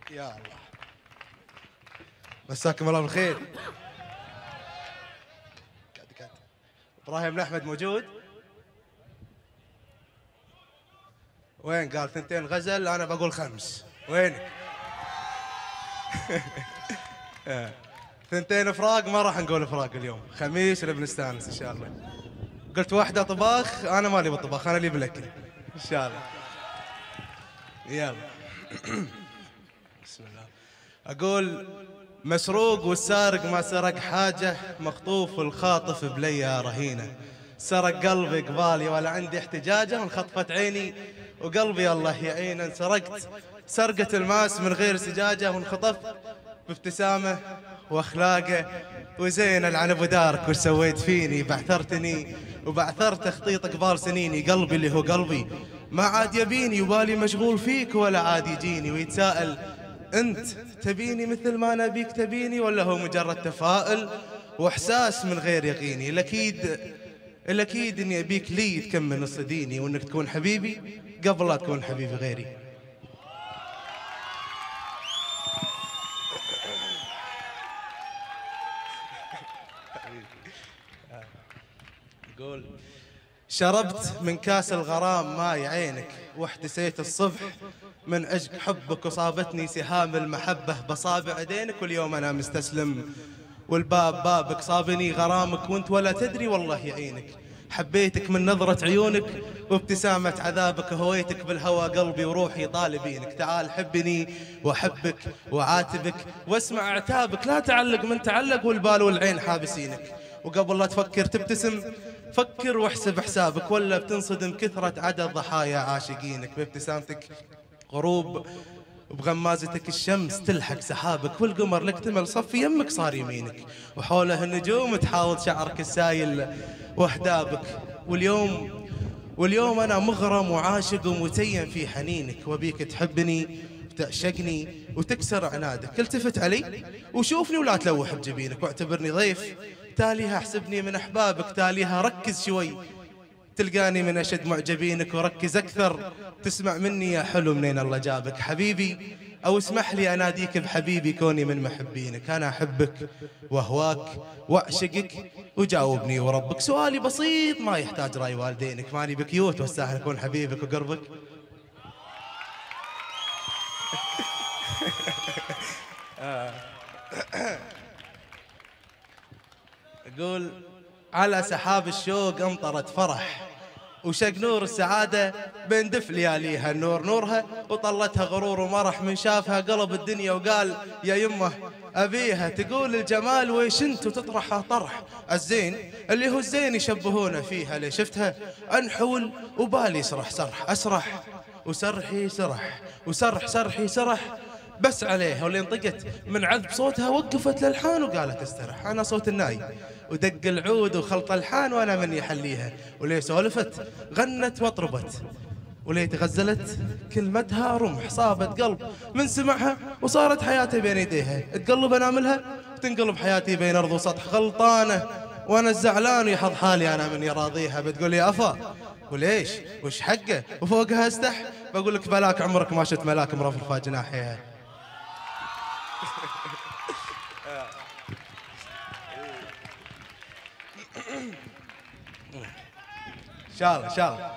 يا الله، مساكم الله بالخير. ابراهيم احمد موجود؟ وين؟ قال 2 غزل، انا بقول 5. وينك؟ 2 فراق، ما راح نقول فراق اليوم، خميس بنستانس ان شاء الله. قلت 1 طباخ، انا مالي بالطباخ، انا لي بالاكل ان شاء الله. يلا. بسم الله. اقول مسروق والسارق ما سرق حاجه، مخطوف والخاطف بليا رهينه، سرق قلبي قبالي ولا عندي احتجاجه، وانخطفت عيني وقلبي الله يعينه، انسرقت سرقة الماس من غير سجاجه، وانخطفت بابتسامه واخلاقه، وزين العن ابو دارك وش سويت فيني، بعثرتني وبعثرت تخطيط قبال سنيني، قلبي اللي هو قلبي ما عاد يبيني، وبالي مشغول فيك ولا عاد يجيني، ويتساءل انت تبيني مثل ما نبيك تبيني، ولا هو مجرد تفاؤل واحساس من غير يقيني. الاكيد اني ابيك لي تكمل نص ديني، وانك تكون حبيبي قبل لا تكون حبيبي غيري. قول شربت من كاس الغرام ماي عينك، واحتسيت الصبح من عشق حبك، وصابتني سهام المحبة بصابع يدينك، واليوم أنا مستسلم والباب بابك، صابني غرامك وانت ولا تدري والله يعينك، حبيتك من نظرة عيونك وابتسامة عذابك، هويتك بالهوى قلبي وروحي طالبينك، تعال حبني وأحبك وعاتبك واسمع عتابك، لا تعلق من تعلق والبال والعين حابسينك، وقبل لا تفكر تبتسم فكر واحسب حسابك، ولا بتنصدم كثرة عدد ضحايا عاشقينك، بابتسامتك غروب وبغمازتك الشمس تلحق سحابك، والقمر لك تمل صف يمك صار يمينك، وحوله النجوم تحاوط شعرك السايل واهدابك، واليوم أنا مغرم وعاشق ومتيم في حنينك، وبيك تحبني وتعشقني وتكسر عنادك، التفت علي وشوفني ولا تلوح بجبينك، واعتبرني ضيف تاليها احسبني من أحبابك، تاليها ركز شوي تلقاني من أشد معجبينك، وركز أكثر تسمع مني يا حلو منين الله جابك، حبيبي أو اسمح لي أناديك بحبيبي كوني من محبينك، أنا أحبك وأهواك وأعشقك، وجاوبني وربك سؤالي بسيط ما يحتاج رأي والدينك، ماني بكيوت واستاهل أكون حبيبك وقربك. أقول على سحاب الشوق أمطرت فرح، وشق نور السعادة بين دف لياليها، النور نورها وطلتها غرور ومرح، من شافها قلب الدنيا وقال يا يمه أبيها، تقول الجمال ويش انت وتطرحها طرح، الزين اللي هو الزين يشبهونه فيها، لي شفتها أنحول وبالي يسرح سرح، أسرح وسرحي سرح وسرح سرحي سرح بس عليها، واللي انطقت من عذب صوتها وقفت للحان وقالت استرح، أنا صوت الناي ودق العود وخلط الحان وأنا من يحليها، وليه سولفت غنت واطربت، وليه تغزلت كلمتها رمح صابت قلب من سمعها، وصارت حياتي بين يديها، تقلب أناملها وتنقلب حياتي بين أرض وسطح، غلطانة وأنا الزعلان ويحظ حالي أنا من يراضيها، بتقول يا أفا وليش وش حقه وفوقها استح، بقول لك بلاك عمرك ما شفت ملاك مرفرفة جناحيها. إن شاء الله.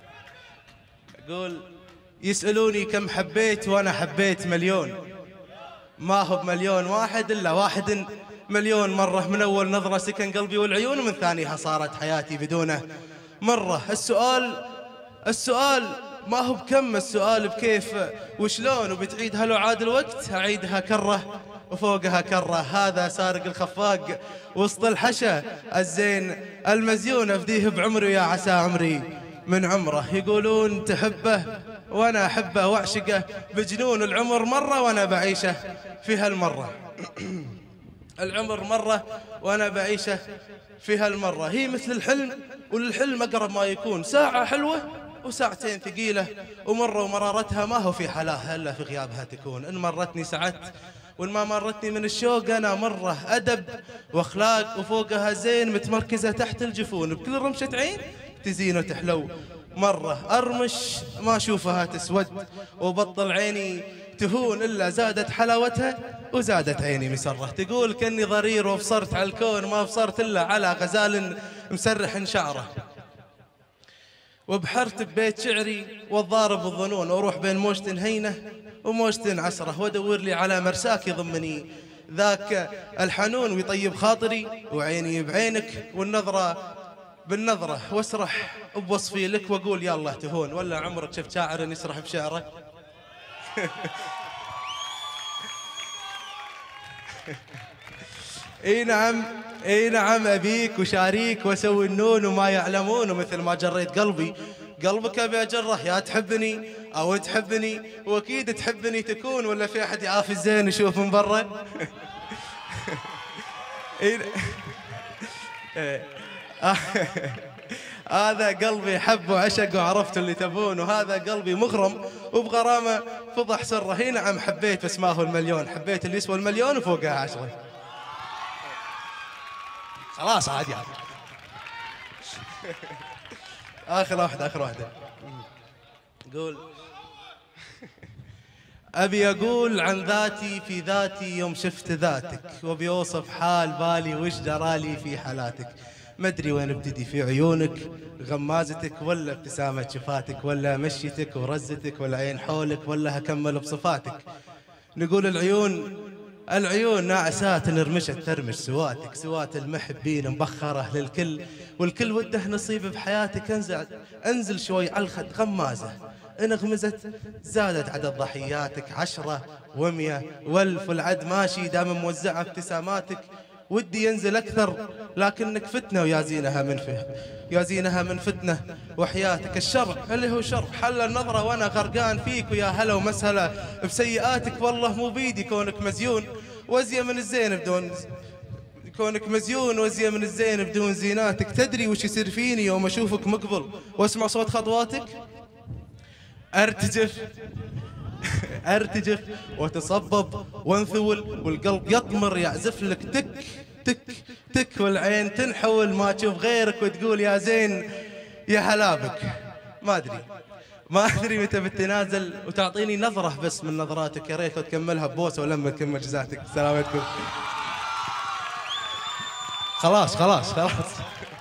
أقول يسألوني كم حبيت وأنا حبيت مليون، ما هو بمليون واحد إلا 1,000,000 مرة، من أول نظرة سكن قلبي والعيون، ومن ثانيها صارت حياتي بدونه مرة. السؤال ما هو بكم، السؤال بكيف وشلون، وبتعيدها لو عاد الوقت أعيدها كرة وفوقها كرة، هذا سارق الخفاق وسط الحشا الزين المزيون، أفديه بعمري يا عسى عمري من عمره، يقولون تحبه وأنا أحبه وأعشقه بجنون، العمر مرة وأنا بعيشه في هالمرة العمر مرة وأنا بعيشه في هالمرة، هي مثل الحلم وللحلم أقرب ما يكون، ساعة حلوة وساعتين ثقيلة، ومرة ومرارتها ما هو في حلاها إلا في غيابها تكون، إن مرتني سعدت وإن ما مرتني من الشوق أنا مرة أدب وأخلاق، وفوقها زين متمركزة تحت الجفون، بكل رمشة عين تزين وتحلو، مرة أرمش ما أشوفها تسود، وبطل عيني تهون إلا زادت حلاوتها وزادت عيني مسرة. تقول كأني ضرير وابصرت على الكون ما ابصرت إلا على غزال مسرح شعره. وبحرت ببيت شعري والضارب الظنون، وأروح بين موجة هينة وموجة عسرة، وأدور لي على مرساك يضمني ذاك الحنون ويطيب خاطري، وعيني بعينك والنظرة بالنظرة، واسرح بوصفي لك وأقول يا الله تهون. ولا عمرك شفت شاعر يسرح بشعره؟ اي نعم، اي نعم، ابيك وشاريك واسوي النون وما يعلمون، ومثل ما جريت قلبي قلبك ابي اجره، يا تحبني او تحبني، واكيد تحبني تكون، ولا في احد يعافي الزين يشوف من برا؟ هذا قلبي حب وعشق وعرفت اللي تبون، وهذا قلبي مغرم وبغرامه فضح سره. هي نعم حبيت بس ما هو المليون، حبيت اللي يسوى المليون وفوقها 10. خلاص عادي عادي. آخر واحدة. قول أبي أقول عن ذاتي في ذاتي يوم شفت ذاتك، وأبي أوصف حال بالي وش جرالي في حالاتك. ما أدري وين ابتدي، في عيونك غمازتك، ولا ابتسامة شفاتك، ولا مشيتك ورزتك، ولا عين حولك، ولا هكمل بصفاتك. نقول العيون ناعسات نرمشت ترمش سواتك، سوات المحبين مبخرة للكل، والكل وده نصيب بحياتك. انزل شوي على الخد غمازة انغمزت، زادت عدد ضحياتك 10 و100 و1000، والعد ماشي دام موزعة ابتساماتك. ودي ينزل أكثر لكنك فتنة، ويا زينها من فتنة. وحياتك الشر اللي هو شر حل النظرة وأنا غرقان فيك، ويا هلا ومسهلا بسيئاتك. والله مو بيدي كونك مزيون وازية من الزين بدون زيناتك. تدري وش يصير فيني يوم أشوفك مقبل واسمع صوت خطواتك؟ أرتجف وتصبب وانثول، والقلب يطمر يعزف لك تك تك تك، والعين تنحول ما تشوف غيرك، وتقول يا زين يا هلا بك. ما أدري متى بتنازل وتعطيني نظرة بس من نظراتك، يا ريت تكملها ببوسة ولما تكمل جزاتك. السلام عليكم. خلاص